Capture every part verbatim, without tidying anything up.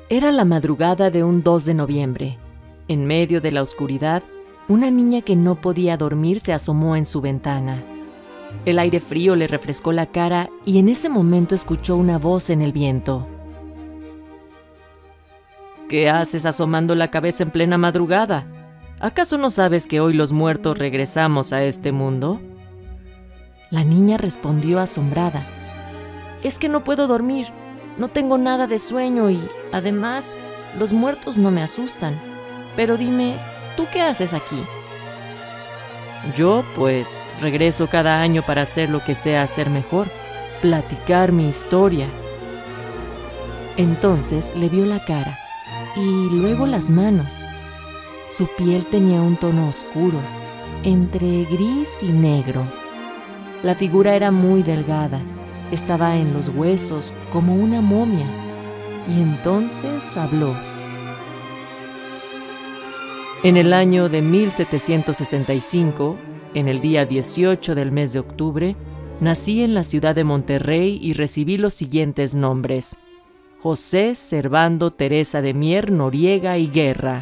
Era la madrugada de un dos de noviembre. En medio de la oscuridad, una niña que no podía dormir se asomó en su ventana. El aire frío le refrescó la cara y en ese momento escuchó una voz en el viento. ¿Qué haces asomando la cabeza en plena madrugada? ¿Acaso no sabes que hoy los muertos regresamos a este mundo? La niña respondió asombrada. Es que no puedo dormir, no tengo nada de sueño y, además, los muertos no me asustan. Pero dime, ¿tú qué haces aquí? Yo, pues, regreso cada año para hacer lo que sea hacer mejor, platicar mi historia. Entonces le vio la cara y luego las manos. Su piel tenía un tono oscuro, entre gris y negro. La figura era muy delgada, estaba en los huesos como una momia, y entonces habló. En el año de mil setecientos sesenta y cinco, en el día dieciocho del mes de octubre, nací en la ciudad de Monterrey y recibí los siguientes nombres: José Servando Teresa de Mier Noriega y Guerra.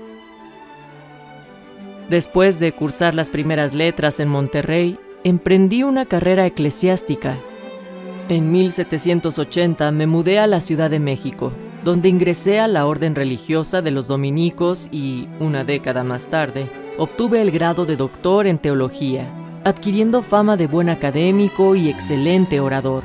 Después de cursar las primeras letras en Monterrey, emprendí una carrera eclesiástica. En mil setecientos ochenta me mudé a la Ciudad de México, donde ingresé a la orden religiosa de los dominicos y, una década más tarde, obtuve el grado de doctor en teología, adquiriendo fama de buen académico y excelente orador.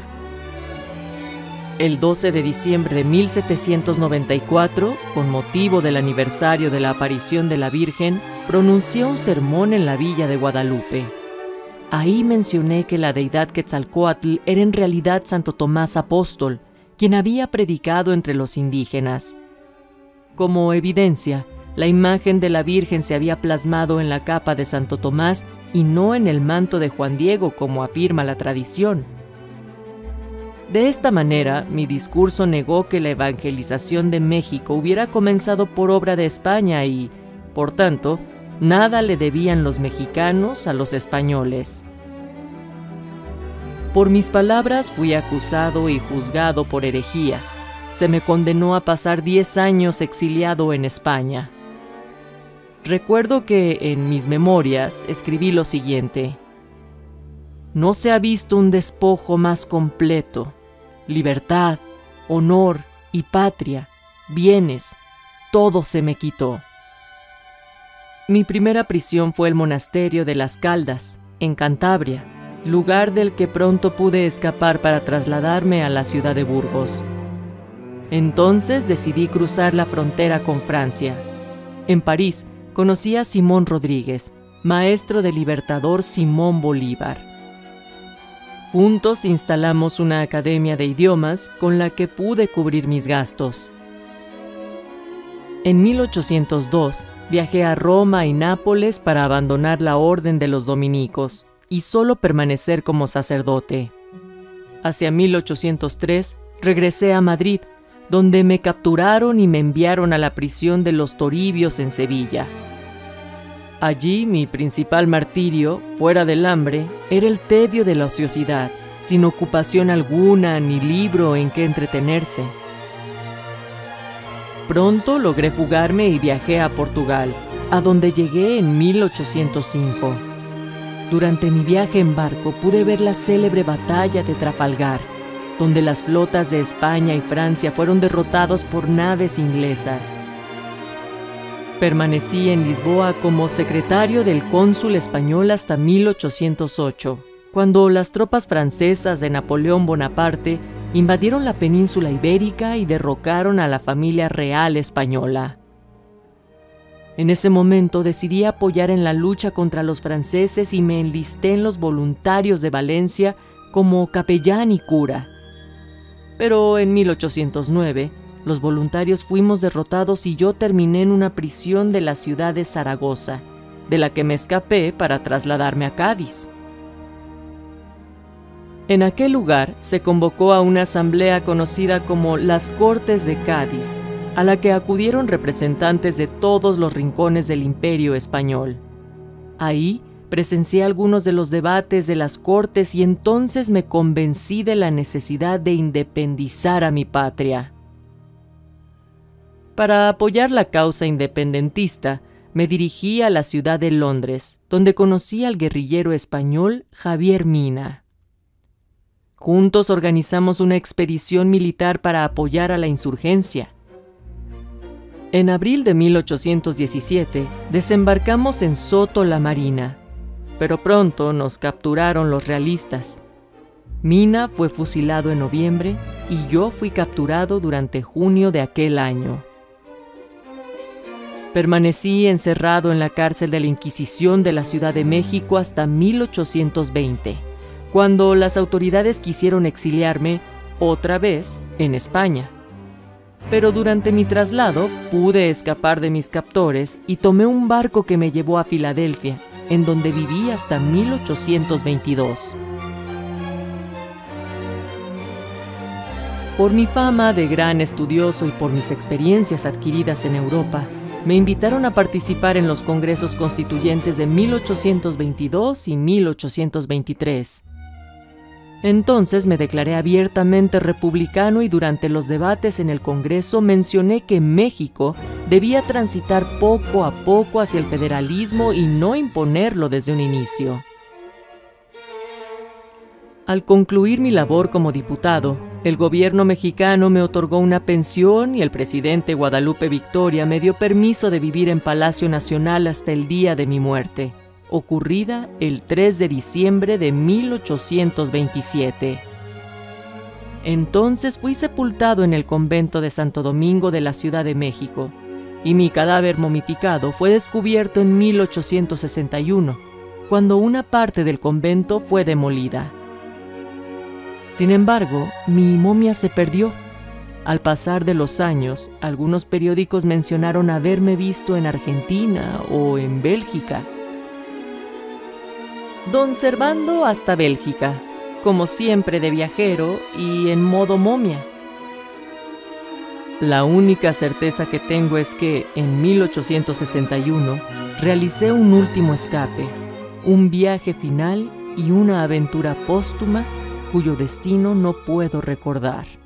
El doce de diciembre de mil setecientos noventa y cuatro, con motivo del aniversario de la aparición de la Virgen, pronuncié un sermón en la villa de Guadalupe. Ahí mencioné que la deidad Quetzalcóatl era en realidad Santo Tomás Apóstol, quien había predicado entre los indígenas. Como evidencia, la imagen de la Virgen se había plasmado en la capa de Santo Tomás y no en el manto de Juan Diego, como afirma la tradición. De esta manera, mi discurso negó que la evangelización de México hubiera comenzado por obra de España y, por tanto, nada le debían los mexicanos a los españoles. Por mis palabras fui acusado y juzgado por herejía. Se me condenó a pasar diez años exiliado en España. Recuerdo que en mis memorias escribí lo siguiente: no se ha visto un despojo más completo. Libertad, honor y patria, bienes, todo se me quitó. Mi primera prisión fue el monasterio de Las Caldas, en Cantabria, lugar del que pronto pude escapar para trasladarme a la ciudad de Burgos. Entonces decidí cruzar la frontera con Francia. En París conocí a Simón Rodríguez, maestro del libertador Simón Bolívar. Juntos instalamos una academia de idiomas con la que pude cubrir mis gastos. En mil ochocientos dos viajé a Roma y Nápoles para abandonar la orden de los dominicos y solo permanecer como sacerdote. Hacia mil ochocientos tres regresé a Madrid, donde me capturaron y me enviaron a la prisión de los Toribios en Sevilla. Allí mi principal martirio, fuera del hambre, era el tedio de la ociosidad, sin ocupación alguna ni libro en que entretenerse. Pronto logré fugarme y viajé a Portugal, a donde llegué en mil ochocientos cinco. Durante mi viaje en barco pude ver la célebre batalla de Trafalgar, donde las flotas de España y Francia fueron derrotados por naves inglesas. Permanecí en Lisboa como secretario del cónsul español hasta mil ochocientos ocho, cuando las tropas francesas de Napoleón Bonaparte invadieron la península ibérica y derrocaron a la familia real española. En ese momento decidí apoyar en la lucha contra los franceses y me enlisté en los voluntarios de Valencia como capellán y cura. Pero en mil ochocientos nueve, los voluntarios fuimos derrotados y yo terminé en una prisión de la ciudad de Zaragoza, de la que me escapé para trasladarme a Cádiz. En aquel lugar se convocó a una asamblea conocida como las Cortes de Cádiz, a la que acudieron representantes de todos los rincones del Imperio español. Ahí presencié algunos de los debates de las Cortes y entonces me convencí de la necesidad de independizar a mi patria. Para apoyar la causa independentista, me dirigí a la ciudad de Londres, donde conocí al guerrillero español Javier Mina. Juntos organizamos una expedición militar para apoyar a la insurgencia. En abril de mil ochocientos diecisiete, desembarcamos en Soto la Marina, pero pronto nos capturaron los realistas. Mina fue fusilado en noviembre y yo fui capturado durante junio de aquel año. Permanecí encerrado en la cárcel de la Inquisición de la Ciudad de México hasta mil ochocientos veinte, cuando las autoridades quisieron exiliarme otra vez en España. Pero durante mi traslado pude escapar de mis captores y tomé un barco que me llevó a Filadelfia, en donde viví hasta mil ochocientos veintidós. Por mi fama de gran estudioso y por mis experiencias adquiridas en Europa, me invitaron a participar en los congresos constituyentes de mil ochocientos veintidós y mil ochocientos veintitrés. Entonces me declaré abiertamente republicano y durante los debates en el Congreso mencioné que México debía transitar poco a poco hacia el federalismo y no imponerlo desde un inicio. Al concluir mi labor como diputado, el gobierno mexicano me otorgó una pensión y el presidente Guadalupe Victoria me dio permiso de vivir en Palacio Nacional hasta el día de mi muerte, ocurrida el tres de diciembre de mil ochocientos veintisiete. Entonces fui sepultado en el convento de Santo Domingo de la Ciudad de México, y mi cadáver momificado fue descubierto en mil ochocientos sesenta y uno, cuando una parte del convento fue demolida. Sin embargo, mi momia se perdió. Al pasar de los años, algunos periódicos mencionaron haberme visto en Argentina o en Bélgica. Don Servando hasta Bélgica, como siempre de viajero y en modo momia. La única certeza que tengo es que, en mil ochocientos sesenta y uno, realicé un último escape, un viaje final y una aventura póstuma cuyo destino no puedo recordar.